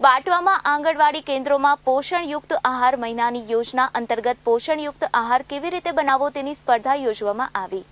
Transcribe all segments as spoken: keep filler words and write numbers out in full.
બાટવામાં આંગણવાડી કેન્દ્રોમાં પોષણયુક્ત આહાર મહિનાની યોજના અંતર્ગત પોષણયુક્ત આહાર કેવી રીતે બનાવવો તેની સ્પર્ધા યોજવામાં આવી।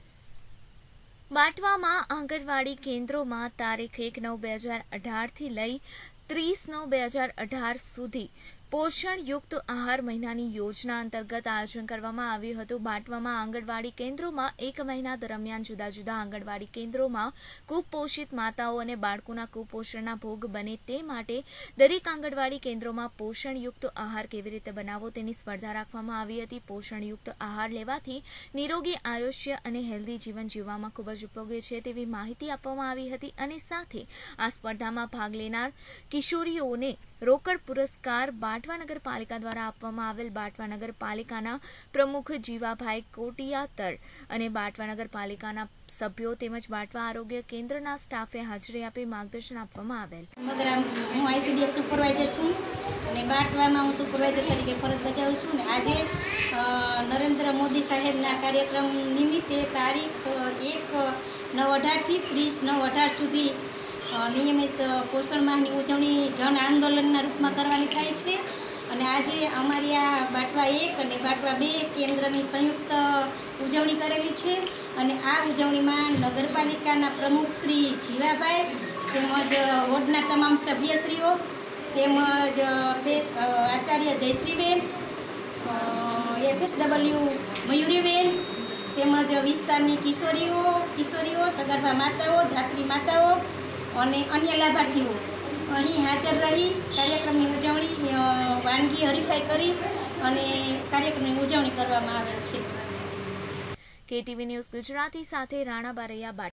બાટવામાં આંગણવાડી કેન્દ્રોમાં તારીખ એક નવ બે હજાર અઢારથી લઈ ત્રીસ નવ બે હજાર અઢાર સુધી પોષણયુક્ત આહાર મહિનાની યોજના અંતર્ગત આયોજન કરવામાં આવ્યું હતું। બાટવામાં આંગણવાડી કેન્દ્રોમાં એક મહિના દરમિયાન જુદા જુદા આંગણવાડી કેન્દ્રોમાં કુપોષિત માતાઓ અને બાળકોના કુપોષણના ભોગ બને તે માટે દરેક આંગણવાડી કેન્દ્રોમાં પોષણયુક્ત આહાર કેવી રીતે બનાવવો તેની સ્પર્ધા રાખવામાં આવી હતી। પોષણયુક્ત આહાર લેવાથી નિરોગી આયુષ્ય અને હેલ્ધી જીવન જીવવામાં ખૂબ જ ઉપયોગી છે તેવી માહિતી આપવામાં આવી હતી અને સાથે આ સ્પર્ધામાં ભાગ લેનાર કિશોરીઓને રોકડ પુરસ્કાર બાટવા નગરપાલિકા દ્વારા આપવામાં આવેલ। બાટવા નગરપાલિકાના પ્રમુખ જીવાભાઈ કોટિયાતર અને બાટવા નગરપાલિકાના સભ્યો તેમજ બાટવા આરોગ્ય કેન્દ્રના સ્ટાફે હાજરી આપી માર્ગદર્શન આપવામાં આવેલ। હું આઈસીડીએસ સુપરવાઇઝર છું અને બાટવામાં હું સુપરવાઇઝર તરીકે ફરજ બજાવું છું અને આજે નરેન્દ્ર મોદી સાહેબના કાર્યક્રમ નિમિત્તે તારીખ એક નવ અઢારથી ત્રીસ નવ અઢાર સુધી નિયમિત પોષણ માહની ઉજવણી જન આંદોલનના રૂપમાં કરવાની થાય છે અને આજે અમારી આ બાટવા એક અને બાટવા બે કેન્દ્રની સંયુક્ત ઉજવણી કરેલી છે અને આ ઉજવણીમાં નગરપાલિકાના પ્રમુખ શ્રી જીવાભાઈ તેમજ વોર્ડના તમામ સભ્યશ્રીઓ તેમજ આચાર્ય જયશ્રીબેન એફએસડબલ્યુ મયુરીબેન તેમજ વિસ્તારની કિશોરીઓ કિશોરીઓ સગર્ભા માતાઓ ધાત્રી માતાઓ અને અન્ય લાભાર્થીઓ અહીં હાજર રહી કાર્યક્રમની ઉજવણી વાનગી હરીફાઈ કરી અને કાર્યક્રમની ઉજવણી કરવામાં આવેલ છે। કેટીવી ન્યૂઝ ગુજરાતી સાથે રાણા બારૈયા।